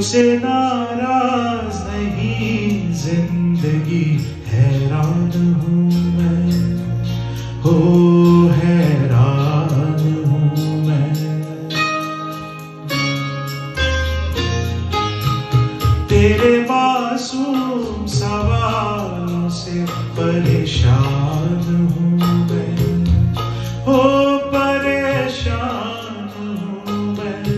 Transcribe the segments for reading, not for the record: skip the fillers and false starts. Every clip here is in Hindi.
तुझसे नाराज नहीं जिंदगी, हैरान हूँ मैं, हो हैरान हूँ मैं। तेरे मासूम सवालों से परेशान हूँ मैं, हो परेशान हूँ मैं।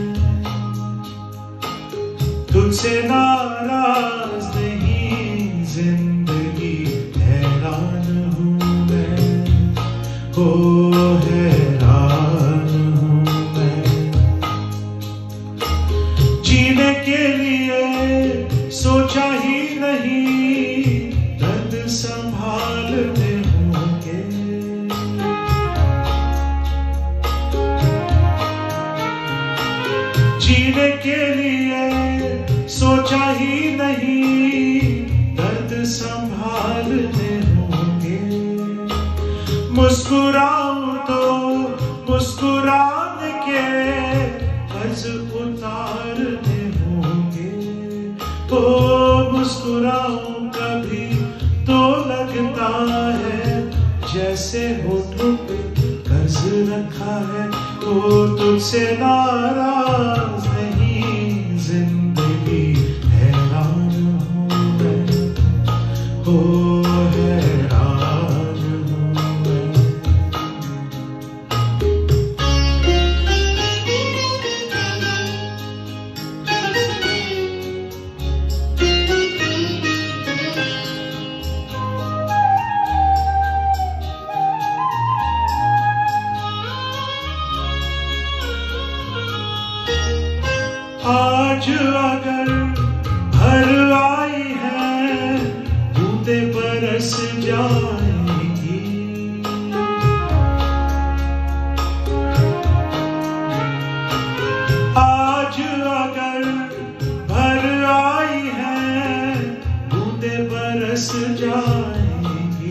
तुझसे नाराज नहीं जिंदगी, हैरान हूँ मैं, हो हैरान हूँ मैं। जीने के लिए सोचा ही नहीं, दर्द संभालने होंगे। जीने के लिए सोचा ही नहीं, दर्द संभालने होंगे। मुस्कुराऊं तो मुस्कुराने के कर्ज उतारने होंगे। तो मुस्कुराऊं कभी तो लगता है जैसे होठों पे कर्ज रखा है। तो तुझसे नाराज नहीं जिंदगी, हैरान हूँ मैं, हो हैरान हूँ मैं। आज अगर भर आई है, बूंदें बरस जाएंगी। आज अगर भर आई है, बूंदें बरस जाएंगी।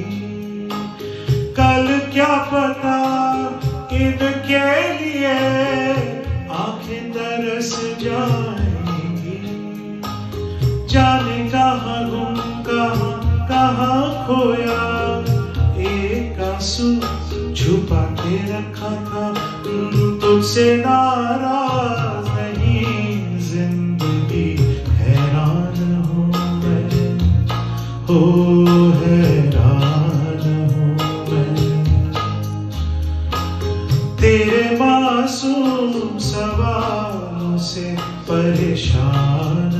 कल क्या पता इनके लिए आंखें तरस जाएंगी। जाने कहाँ गुम कहाँ खोया, एक आंसू छुपा के रखा था। तुझसे नाराज नहीं जिंदगी, हैरान हूँ मैं, हो हैरान हूँ मैं। तेरे मासूम सवालों से परेशान